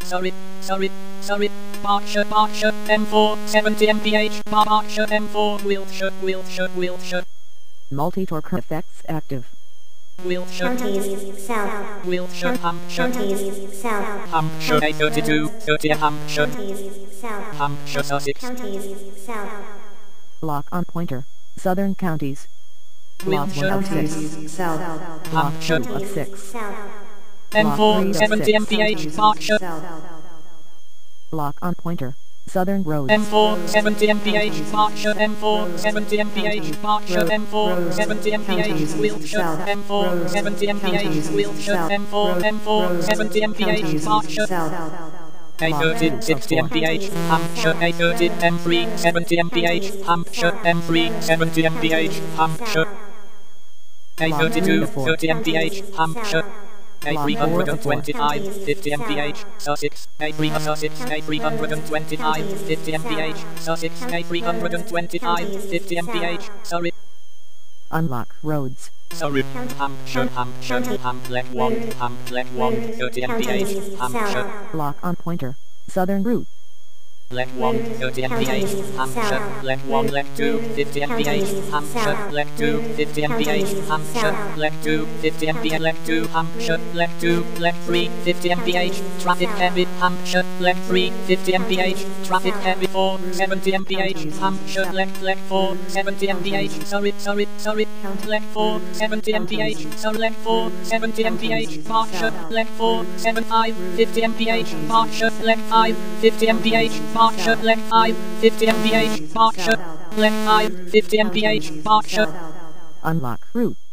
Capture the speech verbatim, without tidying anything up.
sorry, sorry, sorry, Berkshire, Berkshire, M four, seventy M P H, Berkshire, M four, Wiltshire, Wiltshire, Wiltshire. Multi-torque effects active. Wiltshire, Counties, South. Wiltshire, Hampshire, Counties, South. Hampshire, A thirty-two, thirty, Hampshire, Counties, South. Hampshire, Sussex, Counties, South. Lock on pointer. Southern counties. Lock Wiltshire, one of six. Counties, South. Lock Hampshire, two of six. South. M four, Lock seventy M P H, Berkshire, Lock on pointer. Southern roads. M four, seventy M P H, Berkshire, M four, seventy M P H, Berkshire, M four, seventy M P H, Wiltshire, M four, seventy M P H, Wiltshire, M four, M four, seventy M P H, Berkshire. A thirty, sixty M P H, Hampshire, A thirty, M three, seventy M P H, Hampshire, M three, seventy M P H, Hampshire. A thirty-two, thirty M P H, Hampshire. A three hundred twenty-five, fifty M P H, Sussex. A three Sussex, A three hundred twenty-five, fifty M P H, Sussex. A three hundred twenty-five, fifty M P H, sorry. Unlock roads. Sorry, Hampshire, Hampshire, Hamplet one, Hamplet one, thirty M P H, Hampshire. Lock on pointer. Southern route. Leg one, thirty M P H, Hampshire, leg one, leg two, fifty M P H, Hampshire, leg two, fifty M P H, Hampshire, leg two, fifty M P H, leg two, Hampshire, leg two, leg three, fifty M P H, traffic heavy, Hampshire, leg three, fifty M P H, traffic heavy four, seventy M P H, Hampshire, leg, leg four, seventy M P H, sorry, sorry, sorry, leg four, seventy M P H, sorry, leg four, seventy M P H, Berkshire, leg four, seventy-five, fifty M P H, Berkshire, leg five, fifty M P H, Berkshire, leg five, fifty M P H, Berkshire, leg five, fifty M P H, Berkshire. Unlock route.